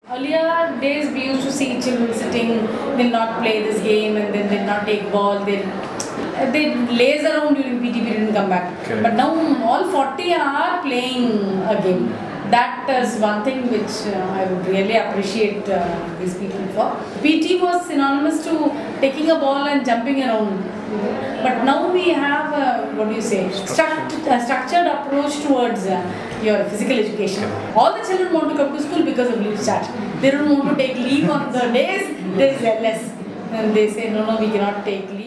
Earlier days we used to see children sitting, they'll not play this game and then they'll not take ball, they laze around during PT period and come back. Correct. But now all 40 are playing a game. That is one thing which I would really appreciate these people for. PT was synonymous to taking a ball and jumping around. But now we have structured approach towards your physical education. All the children want to come to school because of LeapStart. They don't want to take leave on the days there is LS. And they say, no, we cannot take leave.